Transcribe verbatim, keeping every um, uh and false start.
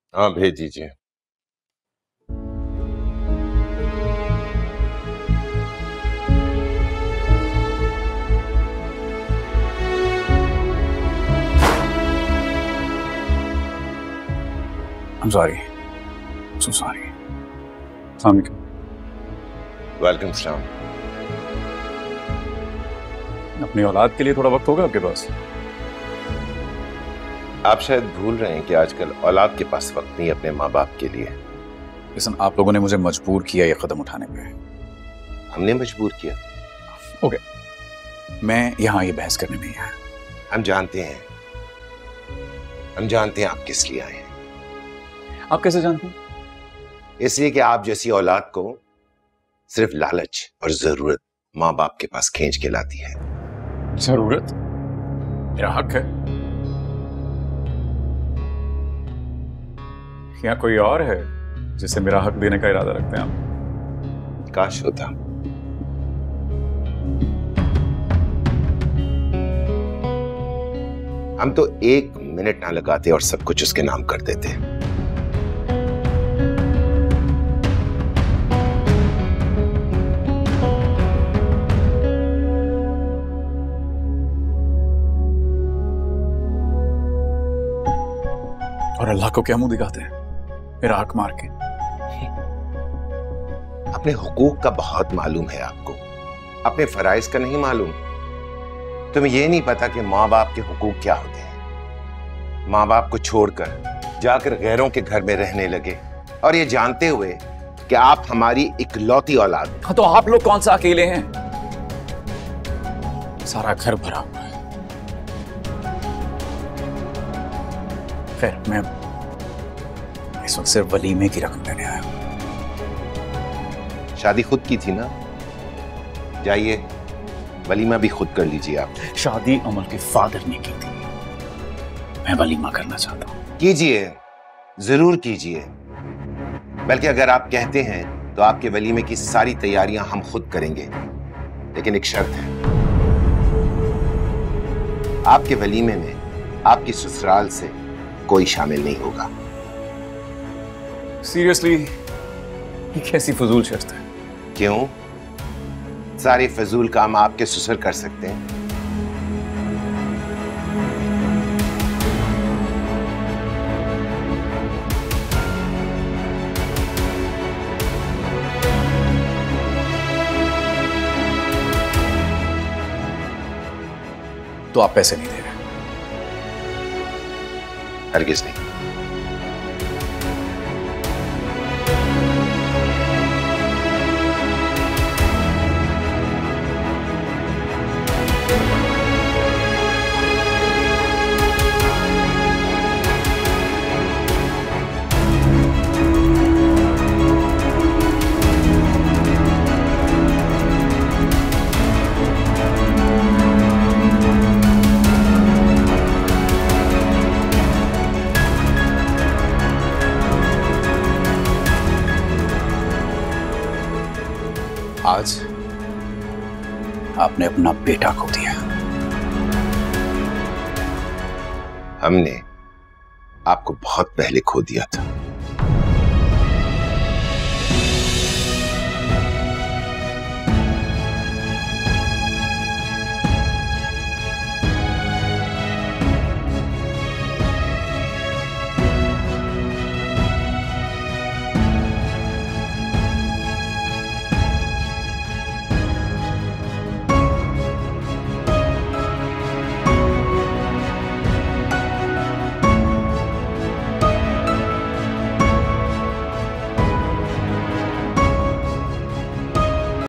हाँ, भेज दीजिए। I'm sorry. So sorry. अस्सलाम वालेकुम। वेलकम सलाम। अपनी औलाद के लिए थोड़ा वक्त होगा आपके पास? आप शायद भूल रहे हैं कि आजकल औलाद के पास वक्त नहीं अपने माँ बाप के लिए। लिसन, आप लोगों ने मुझे मजबूर किया ये कदम उठाने पे। हमने मजबूर किया? ओके, मैं यहाँ ये बहस करने नहीं आया। हम जानते हैं, हम जानते हैं आप किस लिए आए हैं। आप कैसे जानते हैं? इसलिए कि आप जैसी औलाद को सिर्फ लालच और जरूरत माँ बाप के पास खींच के लाती है। जरूरत मेरा हक है, या कोई और है जिसे मेरा हक देने का इरादा रखते हैं आप? काश होता। हम तो एक मिनट ना लगाते और सब कुछ उसके नाम कर देते। और अल्लाह को क्या मुंह दिखाते हैं मेरा हक मार के? अपने हुकूक का बहुत मालूम है आपको, अपने फराइज का नहीं मालूम। तुम्हें यह नहीं पता कि माँ बाप के हुकूक क्या होते हैं। माँ बाप को छोड़कर जाकर गैरों के घर में रहने लगे, और ये जानते हुए कि आप हमारी इकलौती औलाद हैं। तो आप लोग कौन सा अकेले हैं? सारा घर भरा हुआ है। खैर, मैं इस वक्त सिर्फ वलीमे की रकम लेने आया हूं। शादी खुद की थी ना, जाइए वलीमा भी खुद कर लीजिए। आप शादी अमल के फादर ने की थी, मैं वलीमा करना चाहता हूं। कीजिए, जरूर कीजिए। बल्कि अगर आप कहते हैं तो आपके वलीमे की सारी तैयारियां हम खुद करेंगे, लेकिन एक शर्त है। आपके वलीमे में आपकी ससुराल से कोई शामिल नहीं होगा। सीरियसली, ये कैसी फजूल शर्त है? क्यों? सारे फजूल काम आपके ससुर कर सकते हैं। तो आप पैसे नहीं दे रहे? हरगिज नहीं। आज आपने अपना बेटा खो दिया। हमने आपको बहुत पहले खो दिया था।